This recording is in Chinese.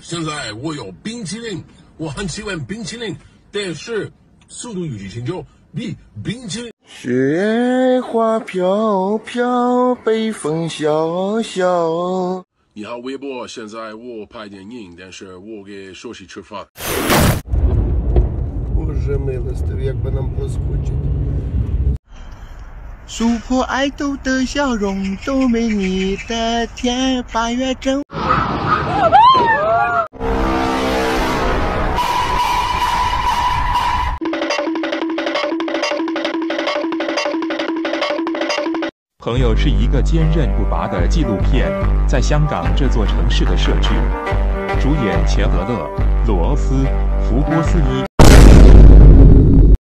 现在我有冰淇淋，我很喜欢冰淇淋，但是速度与激情就比冰淇淋。 雪花飘飘，北风萧萧。 你好，微博，现在我拍电影，但是我给首席吃饭。 Боже милостивий, як би нам проскочить. 叔婆爱豆的笑容都没你的甜，8月正。 朋友是一个坚韧不拔的纪录片，在香港这座城市的设置，主演钱德勒、罗斯、福波斯尼。